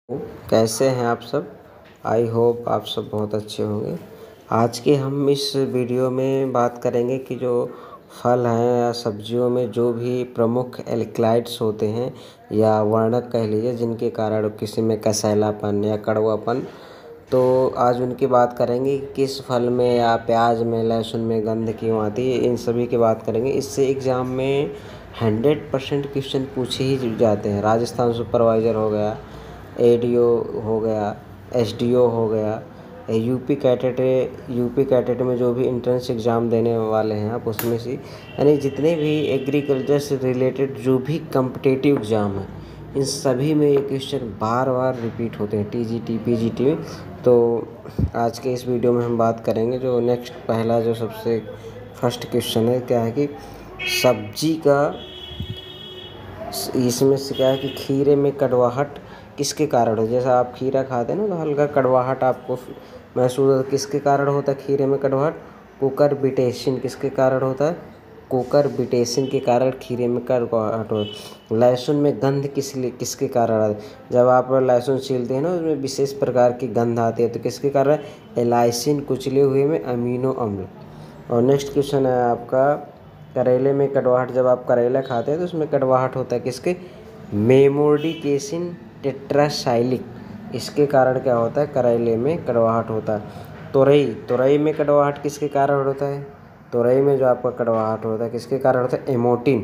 कैसे हैं आप सब। आई होप आप सब बहुत अच्छे होंगे। आज के हम इस वीडियो में बात करेंगे कि जो फल हैं या सब्जियों में जो भी प्रमुख एल्कलाइड्स होते हैं या वर्णक कह लीजिए, जिनके कारण किसी में कसैलापन या कड़वापन, तो आज उनकी बात करेंगे कि किस फल में या प्याज में, लहसुन में गंध क्यों आती है। इन सभी की बात करेंगे। इससे एग्ज़ाम में 100% क्वेश्चन पूछे ही जाते हैं। राजस्थान सुपरवाइज़र हो गया, एडीओ हो गया, एसडीओ हो गया, यूपी कैटेट में जो भी एंट्रेंस एग्ज़ाम देने वाले हैं आप, उसमें से यानी जितने भी एग्रीकल्चर से रिलेटेड जो भी कम्पिटिटिव एग्ज़ाम हैं, इन सभी में ये क्वेश्चन बार बार रिपीट होते हैं, टीजीटी पीजीटी में। तो आज के इस वीडियो में हम बात करेंगे जो नेक्स्ट पहला जो सबसे फर्स्ट क्वेश्चन है, क्या है कि सब्जी का, इसमें से क्या है कि खीरे में कड़वाहट किसके कारण हो। जैसा आप खीरा खाते हैं ना, तो हल्का कड़वाहट आपको महसूस होता है। किसके कारण होता है खीरे में कड़वाहट? कुकुरबिटेसिन। किसके कारण होता है? कुकुरबिटेसिन के कारण खीरे में कड़वाहट होता है। लहसुन में गंध किसके कारण आता है? जब आप लहसुन छीलते हैं ना, उसमें विशेष प्रकार की गंध आती है, तो किसके कारण? एलाइसिन कुचले हुए में अमीनो अम्ल। और नेक्स्ट क्वेश्चन है आपका, करेले में कड़वाहट। जब आप करेला खाते हैं तो उसमें कड़वाहट होता है, किसके? मेमोडिकेसिन टेट्रासाइलिक। इसके कारण क्या होता है? करेले में कड़वाहट होता है। तुरई में कड़वाहट किसके कारण होता है? तुरई में जो आपका कड़वाहट होता है किसके कारण होता है? एमोटिन।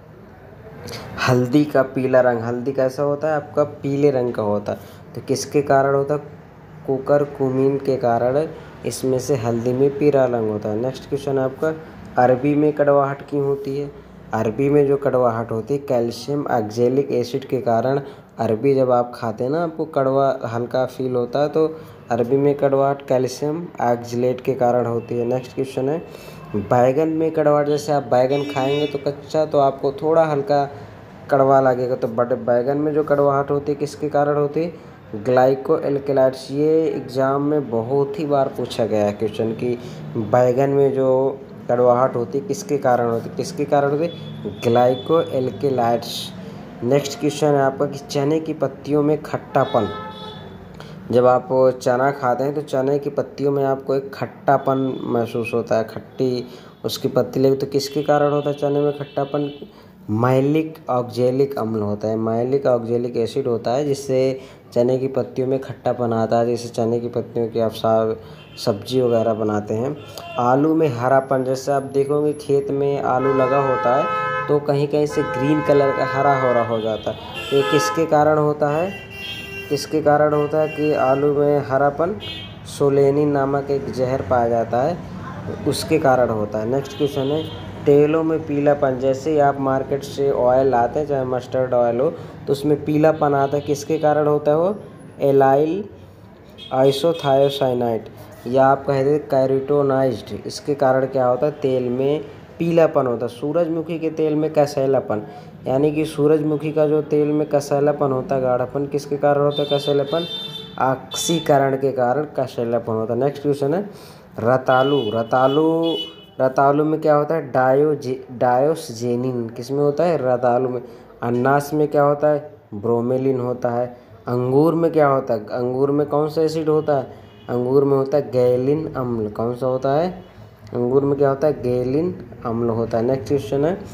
हल्दी का पीला रंग, हल्दी कैसा होता है आपका? पीले रंग का होता है, तो किसके कारण होता है? कुकरकुमीन के कारण इसमें से हल्दी में पीला रंग होता है। नेक्स्ट क्वेश्चन है आपका, अरबी में कड़वाहट क्यों होती है? अरबी में जो कड़वाहट होती है कैल्शियम ऑक्जेलिक एसिड के कारण। अरबी जब आप खाते हैं ना, आपको कड़वा हल्का फील होता है, तो अरबी में कड़वाहट कैल्शियम ऑक्जेलेट के कारण होती है। नेक्स्ट क्वेश्चन है, बैगन में कड़वाहट। जैसे आप बैगन खाएंगे तो कच्चा, तो आपको थोड़ा हल्का कड़वा लगेगा, तो बट बैगन में जो कड़वाहट होती है किसके कारण होती है? Glycoalkaloids. ये एग्ज़ाम में बहुत ही बार पूछा गया है क्वेश्चन कि बैगन में जो कड़वाहट होती है किसके कारण होती है? किसके कारण होती है? ग्लाइको एल्कलाइड्स। नेक्स्ट क्वेश्चन है आपका कि चने की पत्तियों में खट्टापन। जब आप चना खाते हैं तो चने की पत्तियों में आपको एक खट्टापन महसूस होता है, खट्टी उसकी पत्ती लगी, तो किसके कारण होता है चने में खट्टापन? माइलिक ऑक्जेलिक अम्ल होता है, माइलिक ऑक्जेलिक एसिड होता है, जिससे चने की पत्तियों में खट्टापन आता है। जैसे चने की पत्तियों की आप सब्जी वगैरह बनाते हैं। आलू में हरापन। जैसे आप देखोगे खेत में आलू लगा होता है तो कहीं कहीं से ग्रीन कलर का हरा हो जाता है, तो ये किसके कारण होता है? किसके कारण होता है कि आलू में हरापन? सोलेनिन नामक एक जहर पाया जाता है, उसके कारण होता है। नेक्स्ट क्वेश्चन है, तेलों में पीलापन। जैसे ही आप मार्केट से ऑयल लाते हैं, चाहे मस्टर्ड ऑयल हो, तो उसमें पीलापन आता है, किसके कारण होता है वो? एलाइल आइसोथायोसाइनाइड, या आप कह दें कैरोटीनॉइड। इसके कारण क्या होता है? तेल में पीलापन होता है। सूरजमुखी के तेल में कसैलापन, यानी कि सूरजमुखी का जो तेल में कसैलापन होता है, गाढ़ापन, किसके कारण होता है कसैलापन? ऑक्सीकरण के कारण कसैलापन होता है। नेक्स्ट क्वेश्चन है, रतालू में क्या होता है? डायोस्जेनिन। किस में होता है? रतालू में। अनानास में क्या होता है? ब्रोमेलिन होता है। अंगूर में क्या होता है? अंगूर में कौन सा एसिड होता है? अंगूर में होता है गैलिन अम्ल। कौन सा होता है? अंगूर में क्या होता है? गैलिन अम्ल होता है। नेक्स्ट क्वेश्चन है,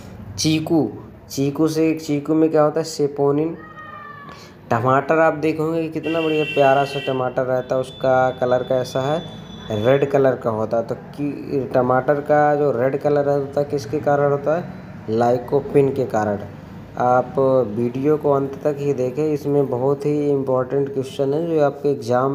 चीकू में क्या होता है? सेपोनिन। टमाटर आप देखोगे कि कितना बढ़िया प्यारा सा टमाटर रहता है, उसका कलर कैसा है? रेड कलर का होता है। तो कि टमाटर का जो रेड कलर होता है किसके कारण होता है? लाइकोपिन के कारण। आप वीडियो को अंत तक ही देखें, इसमें बहुत ही इम्पोर्टेंट क्वेश्चन है जो आपके एग्ज़ाम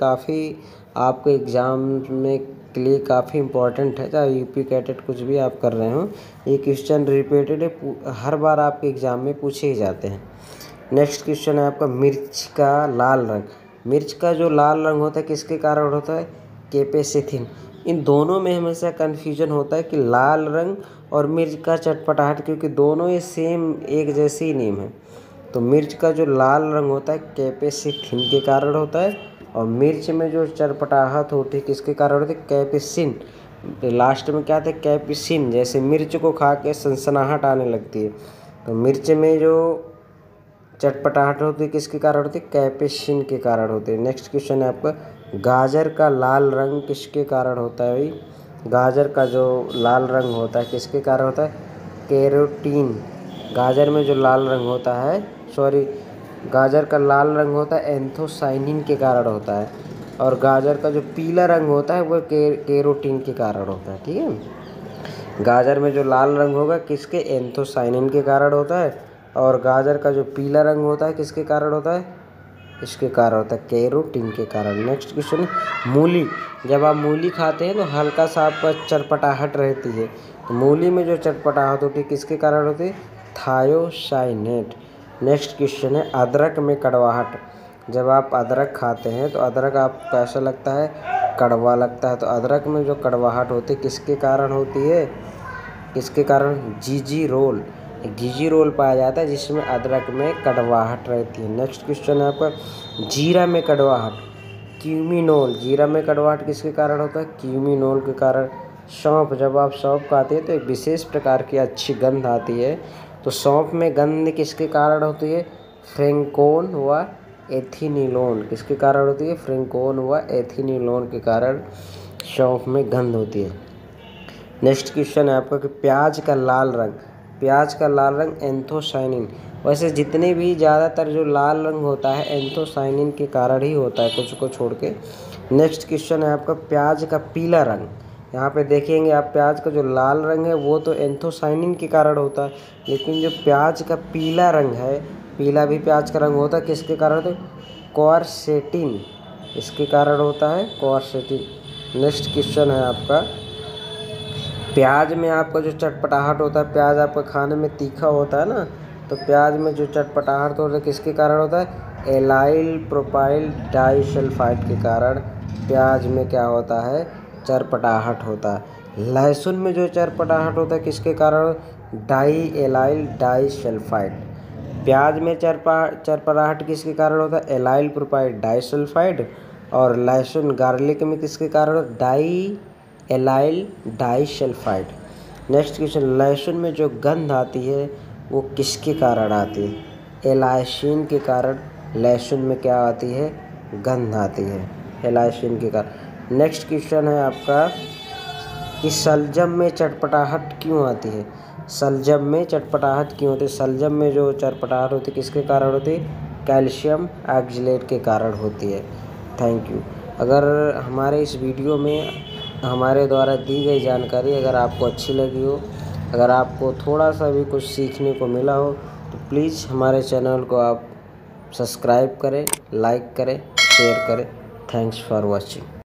में के लिए काफ़ी इम्पोर्टेंट है। चाहे यूपी कैटेट कुछ भी आप कर रहे हो, ये क्वेश्चन रिपीटेड है, हर बार आपके एग्ज़ाम में पूछे ही जाते हैं। नेक्स्ट क्वेश्चन है आपका, मिर्च का लाल रंग। मिर्च का जो लाल रंग होता है किसके कारण होता है? कैपेसिथिन। इन दोनों में हमेशा कन्फ्यूजन होता है कि लाल रंग और मिर्च का चटपटाहट, क्योंकि दोनों ये सेम एक जैसे ही नेम है। तो मिर्च का जो लाल रंग होता है कैपेसिथिन के कारण होता है, और मिर्च में जो चटपटाहट होती है किसके कारण होती है? कैपेसिन। लास्ट में क्या आता है? कैप्सिन। जैसे मिर्च को खा के सनसनाहट आने लगती है, तो मिर्च में जो चटपटाहट होती है किसके कारण होती है? कैप्साइसिन के कारण होती है। नेक्स्ट क्वेश्चन है आपका, गाजर का लाल रंग किसके कारण होता है भाई? गाजर का जो लाल रंग होता है किसके कारण होता है? कैरोटीन। गाजर में जो लाल रंग होता है, गाजर का लाल रंग होता है एंथोसाइनिन के कारण होता है, और गाजर का जो पीला रंग होता है वो कैरोटीन के कारण होता है। ठीक है, गाजर में जो लाल रंग होगा किसके? एंथोसाइनिन के कारण होता है, और गाजर का जो पीला रंग होता है किसके कारण होता है? इसके कारण होता है कैरोटीन के कारण। नेक्स्ट क्वेश्चन है, मूली। जब आप मूली खाते हैं तो हल्का सा आपका चटपटाहट रहती है, तो मूली में जो चटपटाहट होती है किसके कारण होती है? थायोसाइनेट। नेक्स्ट क्वेश्चन है, अदरक में कड़वाहट। जब आप अदरक खाते हैं तो अदरक आपको कैसा लगता है? कड़वा लगता है, तो अदरक में जो कड़वाहट होती है किसके कारण होती है? किसके कारण? जीजीरोल। जीजीरोल पाया जाता है जिसमें अदरक में कड़वाहट रहती है। नेक्स्ट क्वेश्चन है आपका, जीरा में कड़वाहट। क्यूमिनोल। जीरा में कड़वाहट किसके कारण होता है? क्यूमिनोल के कारण। सौंफ। जब आप सौंफ खाते हैं तो एक विशेष प्रकार की अच्छी गंध आती है, तो सौंफ में गंध किसके कारण होती है? फ्रेंकोन व एथिनिलोन। किसके कारण होती है? फ्रेंकोन व एथिनिलोन के कारण सौंफ में गंध होती है। नेक्स्ट क्वेश्चन है आपका कि प्याज का लाल रंग। प्याज का लाल रंग एंथोसाइनिन। वैसे जितने भी ज़्यादातर जो लाल रंग होता है एंथोसाइनिन के कारण ही होता है, कुछ को छोड़ के। नेक्स्ट क्वेश्चन है आपका, प्याज का पीला रंग। यहाँ पे देखेंगे आप, प्याज का जो लाल रंग है वो तो एंथोसाइनिन के कारण होता है, लेकिन जो प्याज का पीला रंग है, पीला भी प्याज का रंग होता है, किसके कारण होता है? क्वारसेटिन। इसके कारण होता है क्वारसेटिन। नेक्स्ट क्वेश्चन है आपका, प्याज में आपका जो चटपटाहट होता है, प्याज आपका खाने में तीखा होता है ना, तो प्याज में जो चटपटाहट होता है किसके कारण होता है? एलाइल प्रोपाइल डाइसल्फाइड के कारण प्याज में क्या होता है? चटपटाहट होता है। लहसुन में जो चटपटाहट होता है किसके कारण? Diallyl disulphide. प्याज में चटपटाहट किसके कारण होता है? Allyl propyl disulphide. और लहसुन गार्लिक में किसके कारण होता है? Diallyl disulphide. Next question, लहसुन में जो गंध आती है वो किसके कारण आती है? एलाइसिन के कारण लहसुन में क्या आती है? गंध आती है, एलाइसिन के कारण। नेक्स्ट क्वेश्चन है आपका कि शलजम में चटपटाहट क्यों आती है? शलजम में चटपटाहट क्यों होती है? शलजम में जो चटपटाहट होती है किसके कारण होती है? कैल्शियम ऑक्सलेट के कारण होती है। Thank you. अगर हमारे इस वीडियो में हमारे द्वारा दी गई जानकारी अगर आपको अच्छी लगी हो, अगर आपको थोड़ा सा भी कुछ सीखने को मिला हो, तो प्लीज़ हमारे चैनल को आप सब्सक्राइब करें, लाइक करें, शेयर करें। Thanks for watching.